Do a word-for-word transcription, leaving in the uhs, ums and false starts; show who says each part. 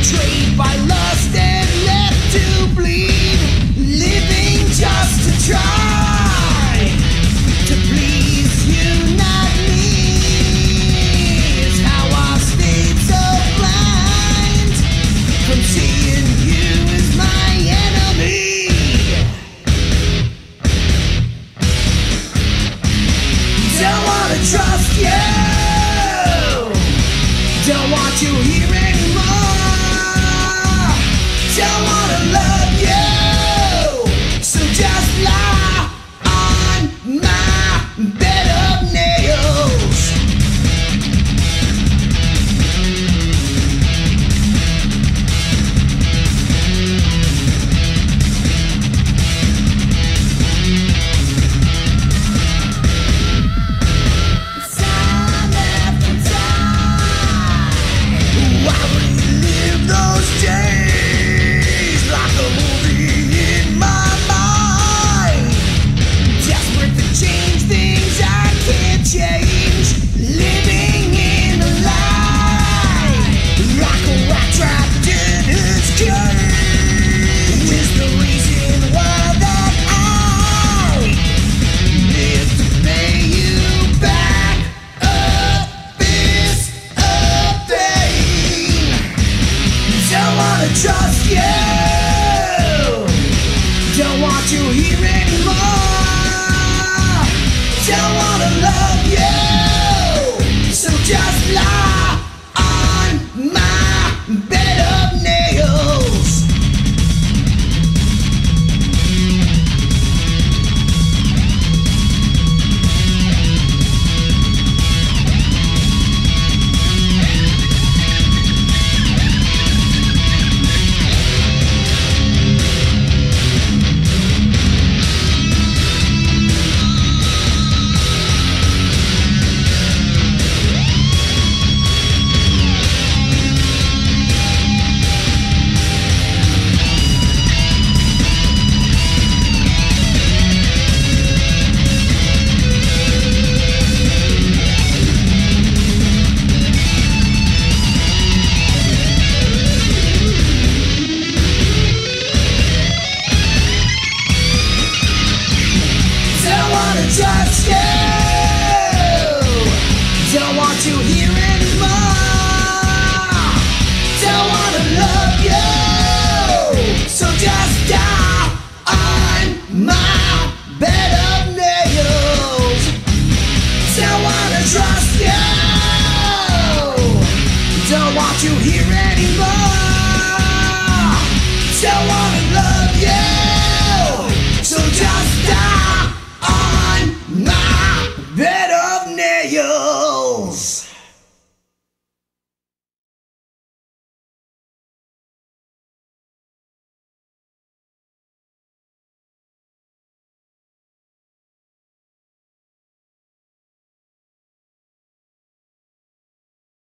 Speaker 1: betrayed by lust and left to bleed, living just to try to please you, not me, is how I stayed so blind from seeing you as my enemy. Don't wanna trust you, don't want you here anymore. Don't wanna love you, so just lie on my bed of nails. Time after time, why relive those days like a movie in my mind? Desperate to change things I can't change, living in a lie, like a rat trapped in its cage. Is the reason why that I live to pay you back up is a thing. Don't wanna trust you,